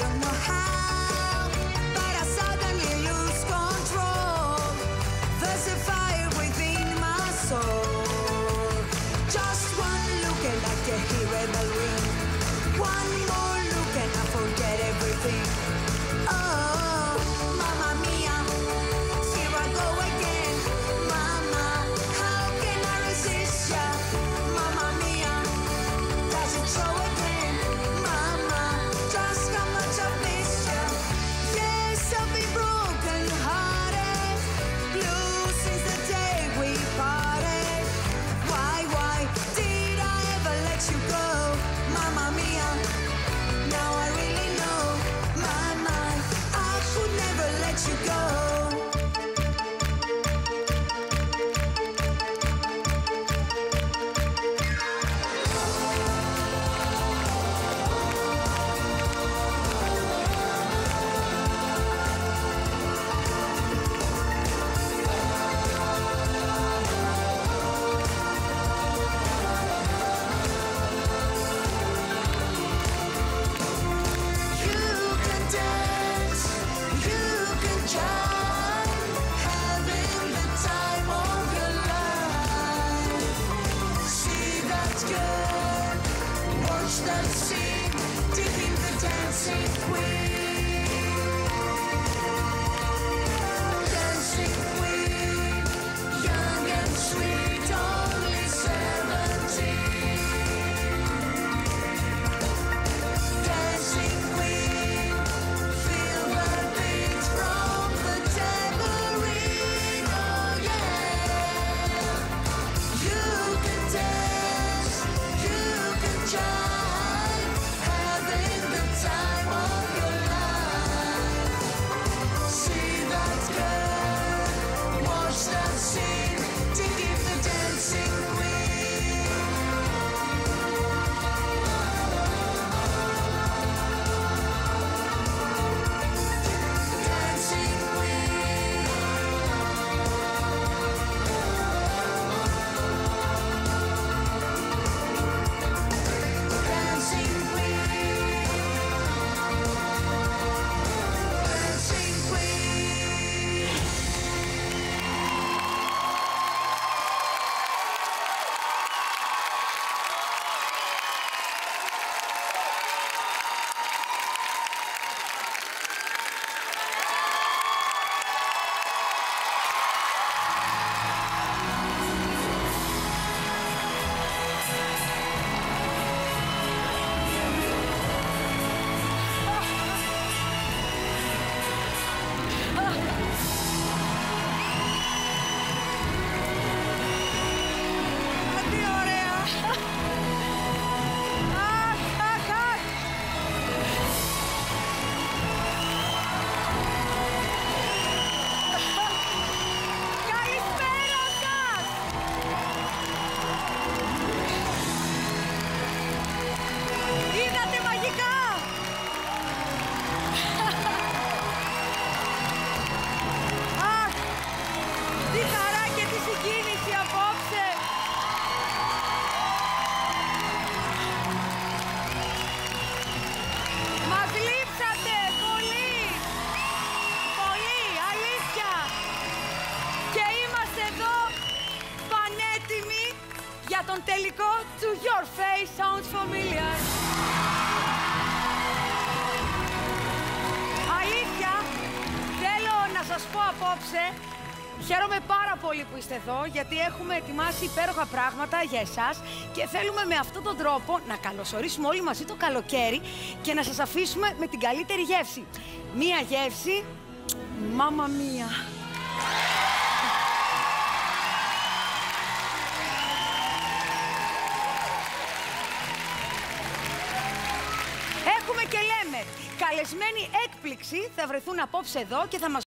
don't know how, but I suddenly lose control. There's a fire within my soul. Just one look and I can hear a bell ring. One more look and I forget everything. Oh, mamma mia, here I go again. Mama, how can I resist ya? Mamma mia, does it show again? Mama, just how much I miss ya. Yes, I've been broken hearted, blue since the day we parted. Why did I ever let you go? Mamma mia, now I really know. Mama, I could never let you go. You can dance, you can jive, having the time of your life. See that girl, watch that scene, deep in the dancing queen. Dancing queen, young and sweet, only 17. Dancing queen, feel the beat from the tambourine. Oh yeah. You can dance, you can jive, having the time of your life. See that girl, watch that scene, to give the dancing queen. Dancing queen. Dancing queen. Dancing queen. Τι ωραία! Καλησπέρα σας! Είδατε μαγικά! Αχ, τι χαρά και τι συγκίνηση απόψε! Μας λείψατε πολύ! Πολύ, αλήθεια! Και είμαστε εδώ πανέτοιμοι για τον τελικό του Your Face Sounds Familiar. Αλήθεια, θέλω να σας πω απόψε, χαίρομαι πάρα πολύ που είστε εδώ, γιατί έχουμε ετοιμάσει υπέροχα πράγματα για εσάς και θέλουμε με αυτόν τον τρόπο να καλωσορίσουμε όλοι μαζί το καλοκαίρι και να σας αφήσουμε με την καλύτερη γεύση. Μία γεύση, μάμα μία. Έχουμε και λέμε, καλεσμένοι έκπληξη θα βρεθούν απόψε εδώ και θα μας